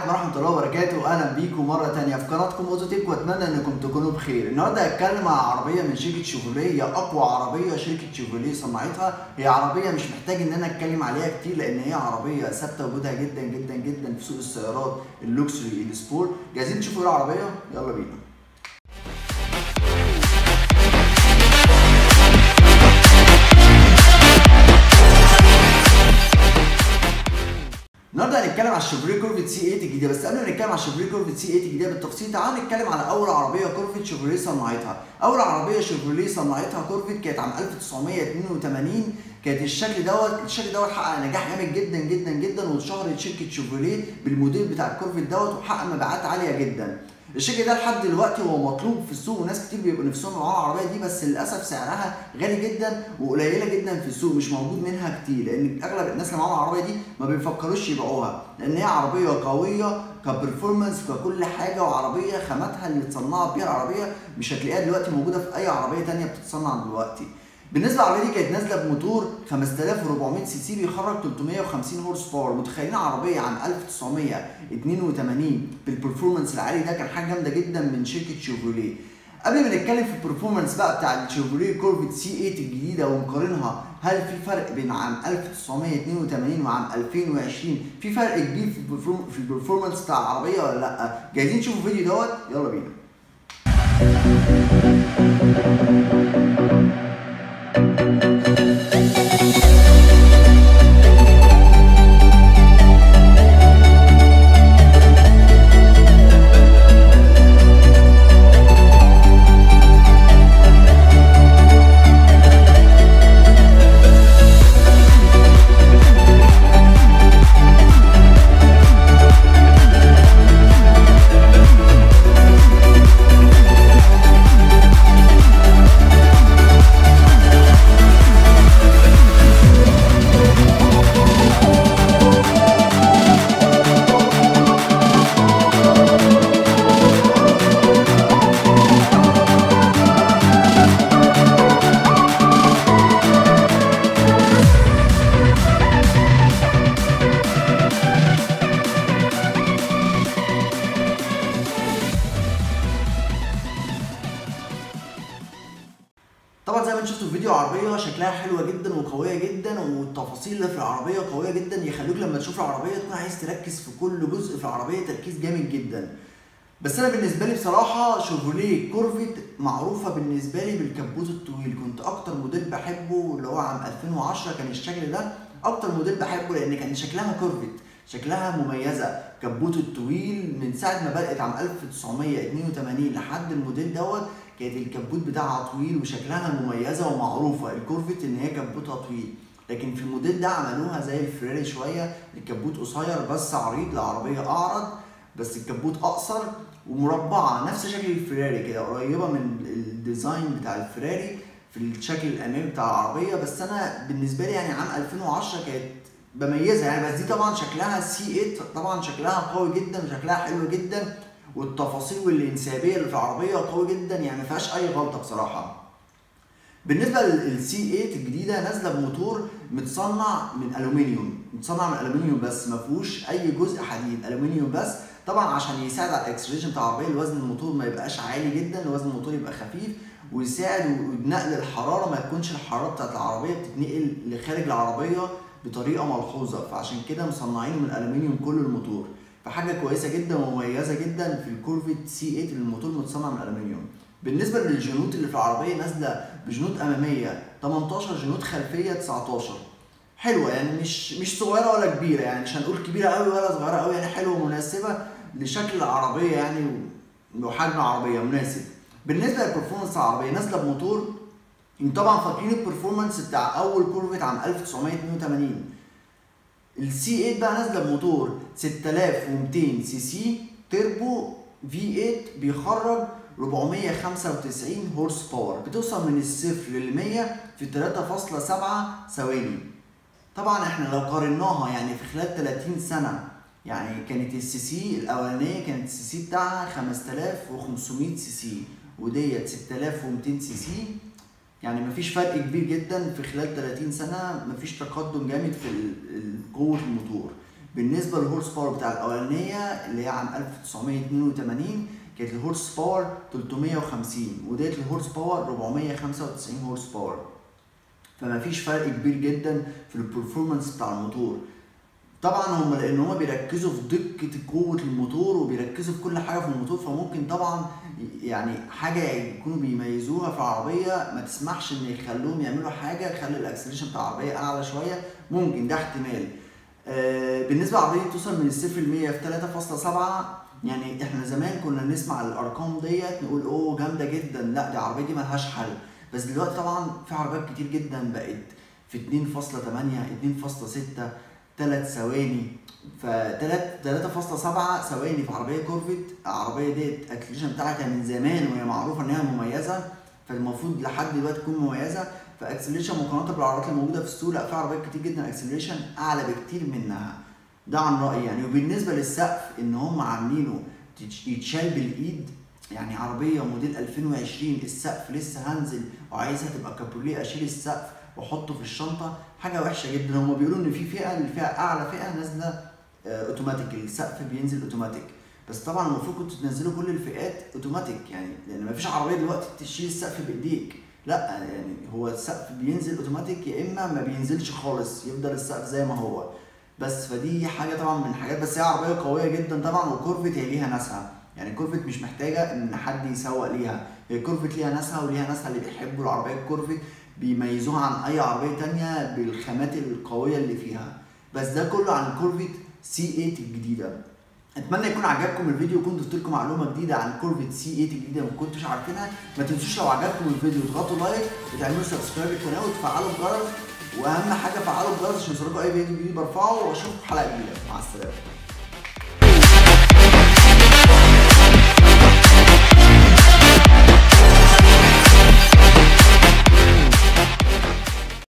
عليكم ورحمة الله وبركاته، أهلا بيكم مرة تانية في قناتكم أوتوتيك وأتمنى إنكم تكونوا بخير. النهارده هتكلم عن عربية من شركة شيفروليه، هي أقوى عربية شركة شيفروليه صنعتها. هي عربية مش محتاج إن أنا أتكلم عليها كتير لأن هي عربية ثابتة وجودها جدا جدا جدا في سوق السيارات اللوكسري السبور. جاهزين تشوفوا العربية؟ يلا بينا. النهارده هنتكلم على الشيفروليه كورفيت سي 8 الجديده، بس قبل ما نتكلم على الشيفروليه كورفيت سي 8 الجديده بالتفصيل تعالوا نتكلم على اول عربيه كورفيت شيفروليه صنعتها. اول عربيه شيفروليه صنعتها كورفيت كانت عام 1982. كانت الشكل دوت حقق نجاح جامد جدا جدا جدا، واتشهرت شركه شيفروليه بالموديل بتاع الكورفيت دوت وحقق مبيعات عاليه جدا. الشكل ده لحد دلوقتي هو مطلوب في السوق وناس كتير بيبقوا نفسهم يبيعوا العربيه دي، بس للاسف سعرها غالي جدا وقليله جدا في السوق، مش موجود منها كتير لان اغلب الناس اللي معاهم العربيه دي ما بيفكروش يبيعوها لان هي عربيه قويه كبرفورمانس ككل حاجه، وعربيه خاماتها اللي اتصنعت بيها العربيه مش هتلاقيها دلوقتي موجوده في اي عربيه ثانيه بتتصنع دلوقتي. بالنسبه للعربيه دي كانت نازله بموتور 5400 سي سي بيخرج 350 هورس باور. متخيلين عربيه عام 1982 بالبرفورمانس العالي ده؟ كان حاجه جامده جدا من شركه شيفروليه. قبل ما نتكلم في البرفورمانس بقى بتاع الشيفروليه كورفيت سي 8 الجديده ونقارنها، هل في فرق بين عام 1982 وعام 2020؟ في فرق كبير في البرفورمانس بتاع العربيه ولا لا؟ جاهزين تشوفوا الفيديو دوت؟ يلا بينا. طبعا زي ما انتم شفتوا في الفيديو، عربيه شكلها حلوه جدا وقويه جدا، والتفاصيل اللي في العربيه قويه جدا يخلوك لما تشوف العربيه تكون عايز تركز في كل جزء في العربيه تركيز جامد جدا. بس انا بالنسبه لي بصراحه شيفروليه كورفيت معروفه بالنسبه لي بالكبوت الطويل. كنت اكتر موديل بحبه اللي هو عام 2010 كان الشكل ده اكتر موديل بحبه لان كان شكلها كورفيت، شكلها مميزه. كبوت الطويل من ساعه ما بدات عام 1982 لحد الموديل دوت كانت الكبوت بتاعها طويل وشكلها مميزه ومعروفه الكورفيت ان هي كبوتها طويل. لكن في الموديل ده عملوها زي الفيراري شويه، الكبوت قصير بس عريض، العربيه اعرض بس الكبوت اقصر ومربعه نفس شكل الفيراري كده، قريبه من الديزاين بتاع الفيراري في الشكل الامامي بتاع العربيه. بس انا بالنسبه لي يعني عام 2010 كانت بميزها يعني. بس دي طبعا شكلها سي 8 طبعا شكلها قوي جدا وشكلها حلو جدا، والتفاصيل والانسيابيه اللي في العربيه قوي جدا يعني ما فيهاش اي غلطه بصراحه. بالنسبه للسي 8 الجديده نازله بموتور متصنع من الومنيوم، بس ما فيهوش اي جزء حديد، الومنيوم بس، طبعا عشان يساعد على الاكسلريشن بتاع العربيه، وزن الموتور ما يبقاش عالي جدا، وزن الموتور يبقى خفيف، ويساعد نقل الحراره، ما تكونش الحراره بتاعت العربيه بتتنقل لخارج العربيه بطريقه ملحوظه، فعشان كده مصنعينه من الالومنيوم كل الموتور. فحاجه كويسه جدا ومميزه جدا في الكورفيت سي 8 الموتور متصنع من الالومنيوم. بالنسبه للجنوط اللي في العربيه نازله بجنوط اماميه 18، جنوط خلفيه 19. حلوه يعني مش صغيره ولا كبيره، يعني مش هنقول كبيره قوي ولا صغيره قوي، يعني حلوه ومناسبه لشكل العربيه يعني وحجم العربيه مناسب. بالنسبه للبرفورمانس العربيه نازله بموتور، طبعا فاكرين البرفورمانس بتاع اول كورفيت عام 1982. السي 8 بقى نازله بموتور 6200 سي سي تربو في 8 بيخرج 495 هورس باور، بتوصل من الصفر لل 100 في 3.7 ثواني. طبعا احنا لو قارناها يعني في خلال 30 سنه، يعني كانت السي سي الاولانيه كانت السي سي بتاعها 5500 سي سي وديت 6200 سي سي، يعني مفيش فرق كبير جدا في خلال 30 سنه، مفيش تقدم جامد في قوه الموتور. بالنسبه للهورس باور بتاع الاولانيه اللي هي عام 1982 كانت الهورس باور 350 وديت الهورس باور 495 هورس باور. فما فيش فرق كبير جدا في البرفورمانس بتاع الموتور. طبعا هم لان هم بيركزوا في دقه قوه الموتور وبيركزوا في كل حاجه في الموتور، فممكن طبعا يعني حاجه يكونوا بيميزوها في العربيه ما تسمحش ان يخلوهم يعملوا حاجه تخلي الاكسلريشن بتاع العربيه اعلى شويه، ممكن ده احتمال. بالنسبه للعربيه توصل من الصفر ل 100 في 3.7. يعني احنا زمان كنا نسمع الارقام ديت نقول اوه جامده جدا، لا دي العربيه دي ملهاش حل. بس دلوقتي طبعا في عربيات كتير جدا بقت في 2.8 2.6 3 ثواني، ف 3.7 ثواني في عربيه كورفت. العربيه ديت الاكسلريشن بتاعتها من زمان وهي معروفه انها مميزه، فالمفروض لحد دلوقتي تكون مميزه. فاكسلريشن مقارنه بالعربيات الموجوده في السوق، لا في عربيات كتير جدا اكسلريشن اعلى بكتير منها. ده عن رايي يعني. وبالنسبه للسقف ان هم عاملينه يتشال بالايد، يعني عربيه موديل 2020 السقف لسه هنزل وعايزها تبقى كابروليه اشيل السقف واحطه في الشنطه، حاجه وحشه جدا. هم بيقولوا ان في فئه، الفئه اعلى فئه نازله اوتوماتيك، السقف بينزل اوتوماتيك. بس طبعا المفروض كنتوا تنزلوا كل الفئات اوتوماتيك، يعني لان مفيش عربيه دلوقتي تشيل السقف بايديك، لا يعني هو السقف بينزل اوتوماتيك يا اما ما بينزلش خالص يفضل السقف زي ما هو. بس فدي حاجه طبعا من الحاجات. بس هي عربيه قويه جدا طبعا. وكورفت هي ليها ناسها، يعني كورفت مش محتاجه ان حد يسوق ليها، هي كورفت ليها ناسها وليها ناسها اللي بيحبوا العربيه الكورفت بيميزوها عن اي عربيه تانية بالخامات القويه اللي فيها. بس ده كله عن الكورفت سي 8 الجديده. اتمنى يكون عجبكم الفيديو وكنت ضفت لكم معلومه جديده عن كورفت سي 8 الجديده ما كنتوش عارفينها. ما تنسوش لو عجبكم الفيديو تضغطوا لايك وتعملوا سبسكرايب للقناه وتفعلوا الجرس، واهم حاجه فعلوا الجرس عشان يوصلكوا اي فيديو جديد برفعه. واشوفكم في حلقه جديده. مع السلامه.